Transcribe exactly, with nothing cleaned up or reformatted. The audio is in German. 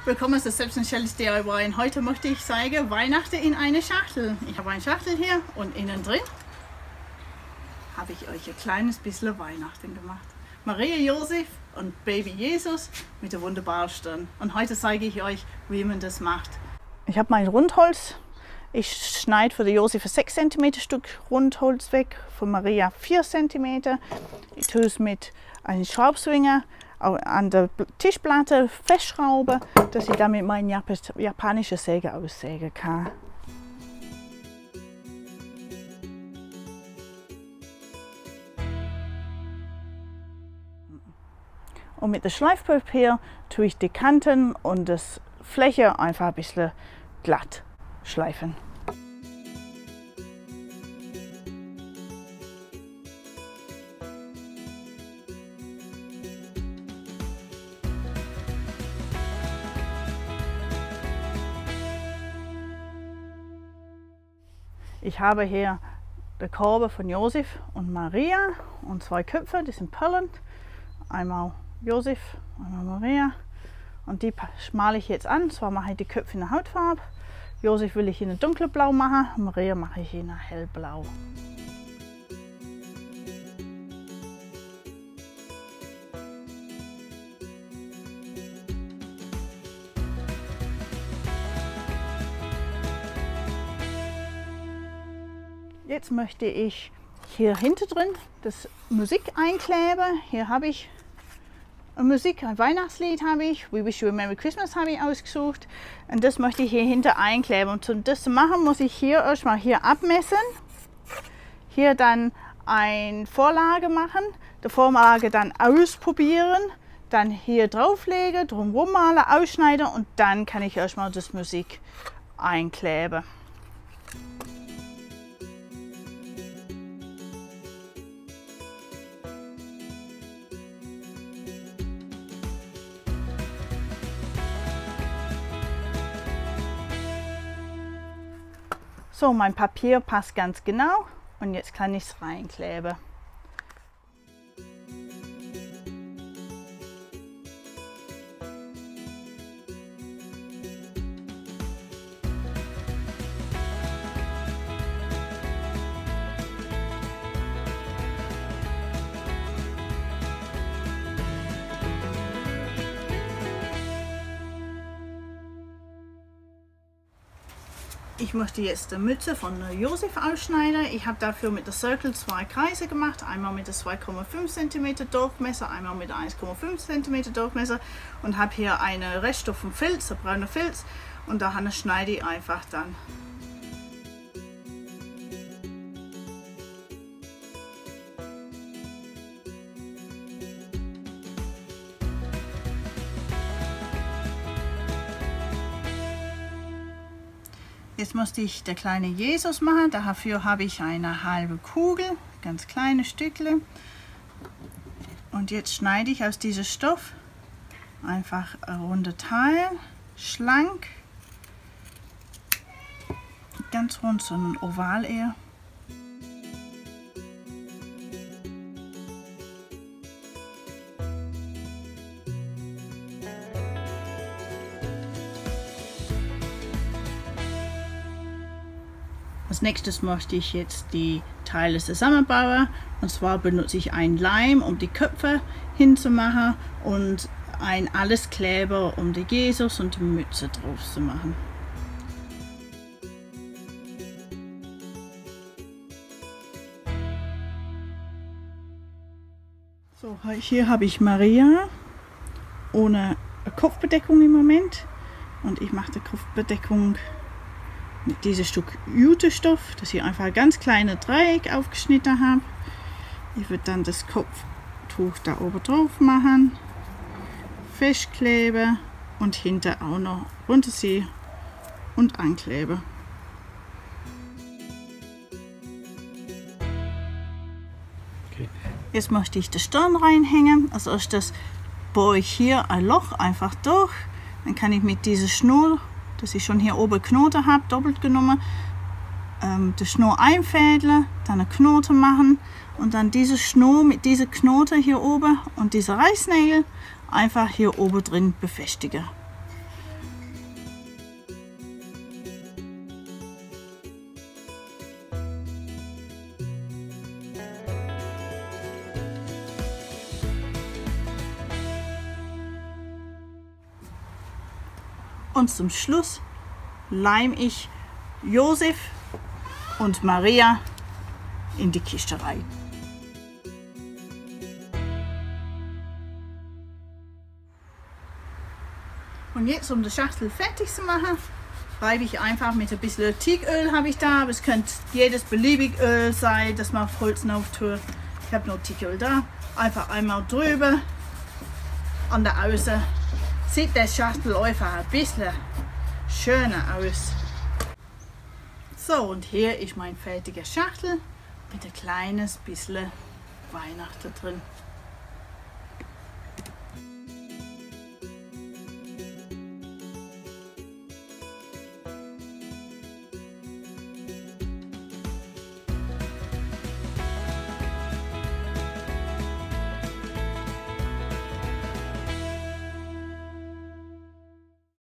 Willkommen zu Selbstständiges D I Y. Heute möchte ich zeigen Weihnachten in eine Schachtel. Ich habe eine Schachtel hier und innen drin habe ich euch ein kleines bisschen Weihnachten gemacht. Maria, Josef und Baby Jesus mit der wunderbaren Stirn. Und heute zeige ich euch, wie man das macht. Ich habe mein Rundholz. Ich schneide für den Josef ein sechs Zentimeter Stück Rundholz weg, für Maria vier Zentimeter. Ich tue es mit einem Schraubzwinger an der Tischplatte festschrauben, dass ich damit meine japanische Säge aussägen kann. Und mit dem Schleifpapier tue ich die Kanten und das Fläche einfach ein bisschen glatt schleifen. Ich habe hier die Körbe von Josef und Maria und zwei Köpfe, die sind Perlen. Einmal Josef, einmal Maria. Und die schmale ich jetzt an. Zwar mache ich die Köpfe in der Hautfarbe. Josef will ich in ein dunkelblau machen, Maria mache ich in ein hellblau. Jetzt möchte ich hier hinten drin das Musik einkleben. Hier habe ich eine Musik, ein Weihnachtslied habe ich, We Wish You a Merry Christmas habe ich ausgesucht. Und das möchte ich hier hinten einkleben. Und um das zu machen, muss ich hier erstmal hier abmessen. Hier dann eine Vorlage machen, die Vorlage dann ausprobieren, dann hier drauflegen, drumherum malen, ausschneiden und dann kann ich erstmal das Musik einkleben. So, mein Papier passt ganz genau und jetzt kann ich es reinkleben. Ich möchte jetzt die Mütze von Josef ausschneiden. Ich habe dafür mit der Circle zwei Kreise gemacht. Einmal mit der zwei Komma fünf Zentimeter Durchmesser, einmal mit der eins Komma fünf Zentimeter Durchmesser und habe hier eine Reststoff vom Filz, ein brauner Filz. Und da schneide ich einfach dann. Jetzt musste ich der kleine Jesus machen. Dafür habe ich eine halbe Kugel, ganz kleine Stückchen. Und jetzt schneide ich aus diesem Stoff einfach ein rundes Teil, schlank, ganz rund, so ein Oval eher. Als nächstes möchte ich jetzt die Teile zusammenbauen. Und zwar benutze ich einen Leim, um die Köpfe hinzumachen und ein Alleskleber, um die Jesus und die Mütze drauf zu machen. So, hier habe ich Maria ohne Kopfbedeckung im Moment. Und ich mache die Kopfbedeckung mit diesem Stück Jutestoff, das ich einfach ein ganz kleines Dreieck aufgeschnitten habe. Ich würde dann das Kopftuch da oben drauf machen, festkleben und hinter auch noch runterziehen und ankleben. Okay. Jetzt möchte ich die Stirn reinhängen. Als erstes bohre ich hier ein Loch einfach durch. Dann kann ich mit dieser Schnur, dass ich schon hier oben Knoten habe, doppelt genommen, ähm, die Schnur einfädeln, dann eine Knote machen und dann diese Schnur mit dieser Knote hier oben und diese Reißnägel einfach hier oben drin befestigen. Und zum Schluss leim ich Josef und Maria in die Kiste rein. Und jetzt, um die Schachtel fertig zu machen, reibe ich einfach mit ein bisschen Teaköl, habe ich da, aber es könnte jedes beliebige Öl sein, das man auf Holz drauf tut. Ich habe noch Teaköl da, einfach einmal drüber an der Außen. Sieht der Schachtel einfach ein bisschen schöner aus. So, und hier ist mein fertiger Schachtel mit ein kleines bisschen Weihnachten drin.